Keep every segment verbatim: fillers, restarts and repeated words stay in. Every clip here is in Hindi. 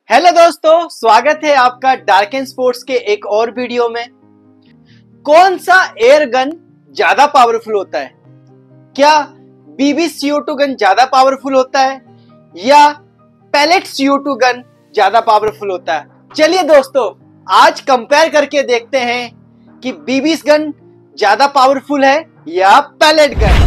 हेलो दोस्तों, स्वागत है आपका डार्क एंड स्पोर्ट्स के एक और वीडियो में। कौन सा एयर गन ज्यादा पावरफुल होता है? क्या BB C O two gun ज्यादा पावरफुल होता है या pellet C O two gun ज्यादा पावरफुल होता है? चलिए दोस्तों, आज कंपेयर करके देखते हैं कि बीबी गन ज्यादा पावरफुल है या पैलेट गन।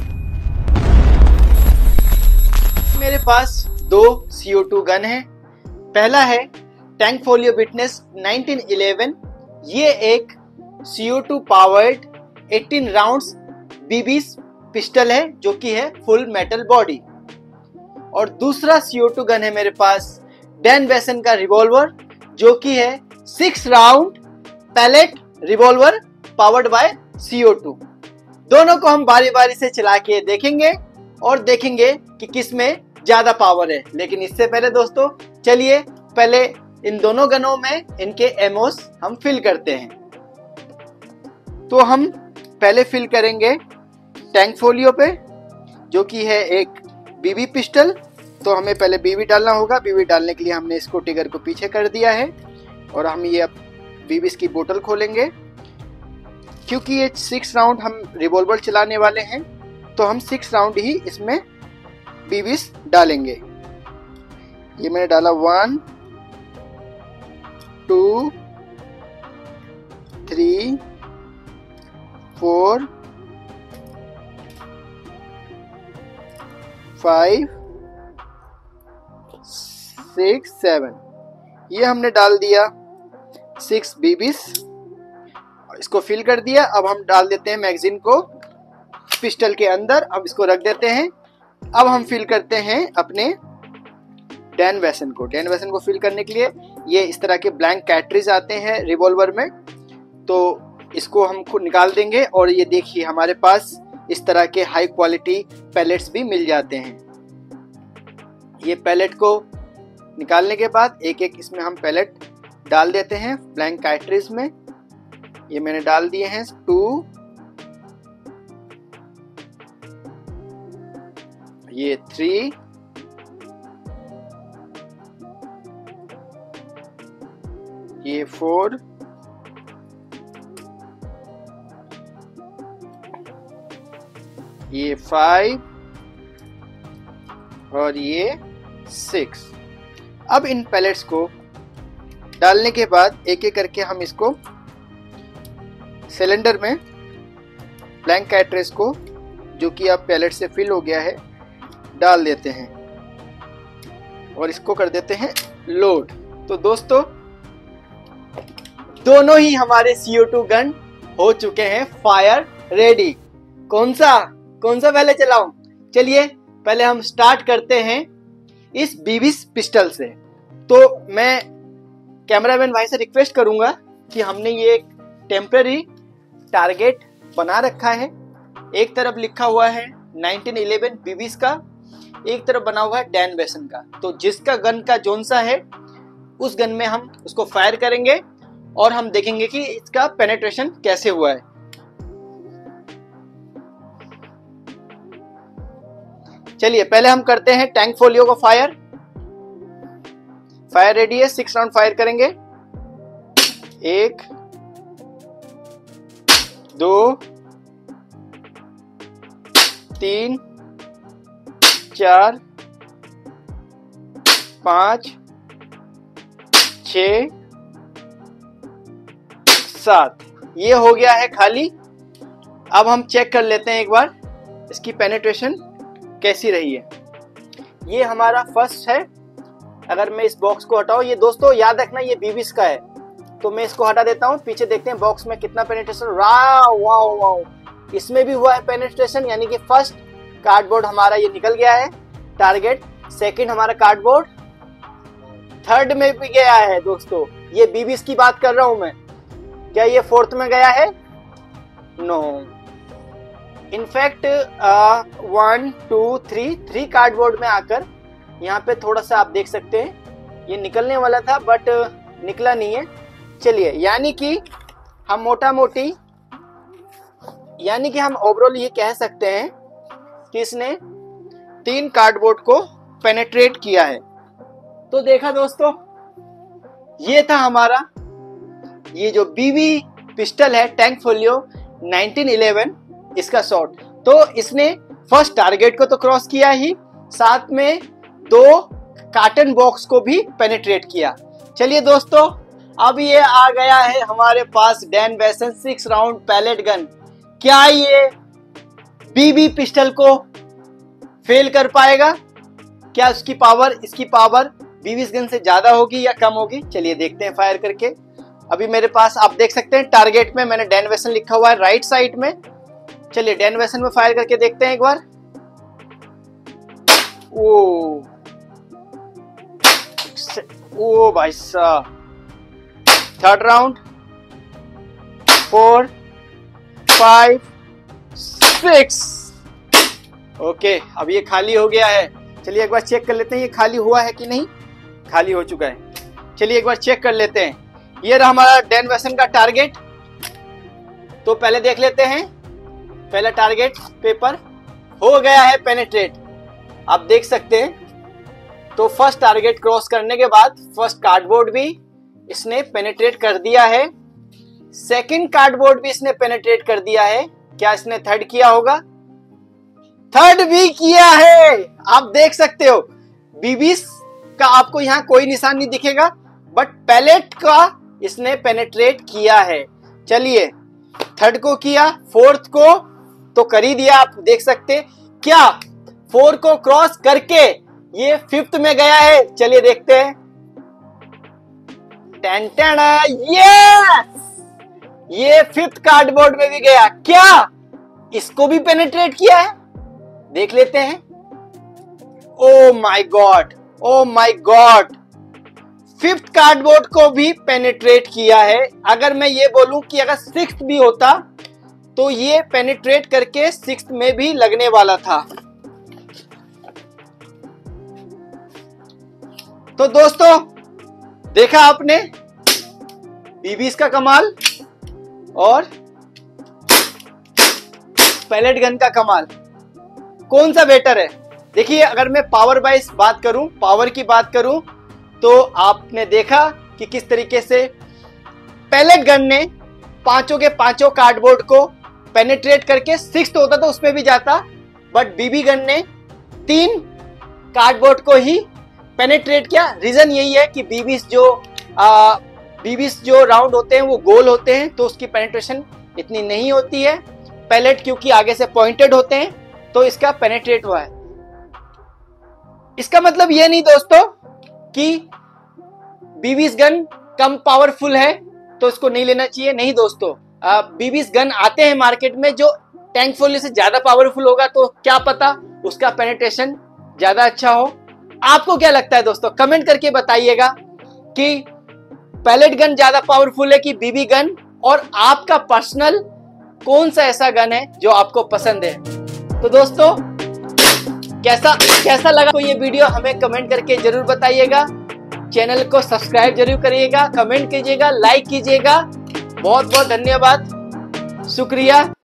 मेरे पास दो सी ओ टू गन है। पहला है Tanfoglio Witness nineteen eleven. ये एक C O two powered eighteen rounds BB pistol है जो कि है फुल मेटल बॉडी। और दूसरा सी ओ टू गन है मेरे पास डैन वेसन का रिवॉल्वर जो कि है six round pellet revolver powered by C O two. दोनों को हम बारी बारी से चला के देखेंगे और देखेंगे कि किस में ज्यादा पावर है। लेकिन इससे पहले दोस्तों, चलिए पहले इन दोनों गनों में इनके एमओस हम फिल करते हैं। तो हम पहले फिल करेंगे टैंक फोलियो पे जो कि है एक बीबी पिस्टल। तो हमें पहले बीबी डालना होगा। बीबी डालने के लिए हमने इसको टिगर को पीछे कर दिया है और हम ये अब बीबी की बोतल खोलेंगे। क्योंकि ये सिक्स राउंड हम रिवॉल्वर चलाने वाले हैं तो हम सिक्स राउंड ही इसमें बीबीस डालेंगे। ये मैंने डाला one two three four five six seven. ये हमने डाल दिया सिक्स बीबीस। इसको फिल कर दिया। अब हम डाल देते हैं मैगजीन को पिस्टल के अंदर। अब इसको रख देते हैं। अब हम फिल करते हैं अपने डैन वेसन को। डैन वेसन को फिल करने के लिए ये इस तरह के ब्लैंक कैट्रिज आते हैं रिवॉल्वर में, तो इसको हम खुद निकाल देंगे। और ये देखिए हमारे पास इस तरह के हाई क्वालिटी पैलेट्स भी मिल जाते हैं। ये पैलेट को निकालने के बाद एक एक इसमें हम पैलेट डाल देते हैं ब्लैंक कैट्रिज में। ये मैंने डाल दिए हैं टू, ये थ्री, ये फोर, ये फाइव और ये सिक्स। अब इन पैलेट्स को डालने के बाद एक एक करके हम इसको सिलेंडर में ब्लैंक कैट्रिज को जो कि अब पैलेट से फिल हो गया है डाल देते हैं और इसको कर देते हैं लोड। तो दोस्तों, दोनों ही हमारे सी ओ टू गन हो चुके हैं फायर रेडी। कौन सा कौन सा पहले चलाऊं? चलिए पहले हम स्टार्ट करते हैं इस बीबी पिस्टल से। तो मैं कैमरामैन भाई से रिक्वेस्ट करूंगा कि हमने ये एक टेम्पररी टारगेट बना रखा है। एक तरफ लिखा हुआ है नाइनटीन इलेवन बीबीस का, एक तरफ बना हुआ है डैन वेसन का। तो जिसका गन का जोन सा है उस गन में हम उसको फायर करेंगे और हम देखेंगे कि इसका पेनिट्रेशन कैसे हुआ है। चलिए पहले हम करते हैं टैंक फोलियो को फायर। फायर रेडी है। सिक्स राउंड फायर करेंगे। एक, दो, तीन, चार, पांच, छ, सात। ये हो गया है खाली। अब हम चेक कर लेते हैं एक बार इसकी पेनिट्रेशन कैसी रही है। ये हमारा फर्स्ट है। अगर मैं इस बॉक्स को हटाऊं, ये दोस्तों याद रखना ये बीबीस का है, तो मैं इसको हटा देता हूं। पीछे देखते हैं बॉक्स में कितना पेनिट्रेशन। वाओ वाओ वाओ, इसमें भी हुआ है पेनिट्रेशन। यानी कि फर्स्ट कार्डबोर्ड हमारा ये निकल गया है टारगेट। सेकंड हमारा कार्डबोर्ड, थर्ड में भी गया है दोस्तों। ये बीबीस की बात कर रहा हूं मैं। क्या ये फोर्थ में गया है? No. In fact one two three three cardboard में आकर यहाँ पे थोड़ा सा आप देख सकते हैं ये निकलने वाला था बट निकला नहीं है। चलिए, यानी कि हम मोटा मोटी यानी कि हम ओवरऑल ये कह सकते हैं कि इसने तीन कार्डबोर्ड को पेनेट्रेट किया है। तो देखा दोस्तों, ये था हमारा ये जो बीबी पिस्टल है टैंक फोलियो नाइनटीन इलेवन, इसका शॉट। तो इसने फर्स्ट टारगेट को तो क्रॉस किया ही, साथ में दो कार्टन बॉक्स को भी पेनिट्रेट किया। चलिए दोस्तों, अब ये आ गया है हमारे पास Dan Wesson six round pellet gun. क्या ये बीबी पिस्टल को फेल कर पाएगा? क्या उसकी पावर इसकी पावर बीबी गन से ज्यादा होगी या कम होगी? चलिए देखते हैं फायर करके। अभी मेरे पास आप देख सकते हैं टारगेट में मैंने डैन वेसन लिखा हुआ है राइट साइड में। चलिए डैन वेसन में फायर करके देखते हैं एक बार। ओ ओ भाई साहब, third round, four, five, six. Okay, अब ये खाली हो गया है। चलिए एक बार चेक कर लेते हैं ये खाली हुआ है कि नहीं। खाली हो चुका है। चलिए एक बार चेक कर लेते हैं। ये रहा हमारा डैन वेसन का टारगेट। तो पहले देख लेते हैं। पहला टारगेट पेपर हो गया है पेनिट्रेट, आप देख सकते हैं। तो फर्स्ट टारगेट क्रॉस करने के बाद फर्स्ट कार्डबोर्ड भी इसने पेनिट्रेट कर दिया है, सेकंड कार्डबोर्ड भी इसने पेनिट्रेट कर दिया है। क्या इसने थर्ड किया होगा? थर्ड भी किया है। आप देख सकते हो बीबीस का आपको यहाँ कोई निशान नहीं दिखेगा, बट पैलेट का इसने पेनिट्रेट किया है। चलिए थर्ड को किया, फोर्थ को तो कर ही दिया, आप देख सकते। क्या फोर को क्रॉस करके ये फिफ्थ में गया है? चलिए देखते हैं। टेन टेन, यस, ये फिफ्थ कार्डबोर्ड में भी गया। क्या इसको भी पेनिट्रेट किया है? देख लेते हैं। Oh my God, oh my God, fifth cardboard को भी पेनिट्रेट किया है। अगर मैं ये बोलूं कि अगर सिक्स्थ भी होता तो ये पेनिट्रेट करके सिक्स्थ में भी लगने वाला था। तो दोस्तों देखा आपने बीबीस का कमाल और पैलेट गन का कमाल, कौन सा बेटर है? देखिए अगर मैं पावर वाइज बात करूं, पावर की बात करूं, तो आपने देखा कि किस तरीके से पैलेट गन ने पांचों के पांचों कार्डबोर्ड को पेनिट्रेट करके सिक्स्थ होता तो उसमें भी जाता, बट बीबी गन ने तीन कार्डबोर्ड को ही पेनिट्रेट किया। रीजन यही है कि बीबीस जो आ, बीबीस जो राउंड होते हैं वो गोल होते हैं, तो उसकी पेनिट्रेशन इतनी नहीं होती है। पैलेट क्योंकि आगे से पॉइंटेड होते हैं तो इसका पेनिट्रेट हुआ है। इसका मतलब यह नहीं दोस्तों कि बीबीस गन कम पावरफुल है तो इसको नहीं लेना चाहिए। नहीं दोस्तों, बीबीस गन आते हैं मार्केट में जो टैंक फोलियो से ज्यादा पावरफुल होगा, तो क्या पता उसका पेनिट्रेशन ज्यादा अच्छा हो। आपको क्या लगता है दोस्तों? कमेंट करके बताइएगा कि पैलेट गन ज्यादा पावरफुल है कि बीबी गन, और आपका पर्सनल कौन सा ऐसा गन है जो आपको पसंद है। तो दोस्तों कैसा कैसा लगा तो ये वीडियो हमें कमेंट करके जरूर बताइएगा। चैनल को सब्सक्राइब जरूर करिएगा, कमेंट कीजिएगा, लाइक कीजिएगा। बहुत बहुत धन्यवाद, शुक्रिया।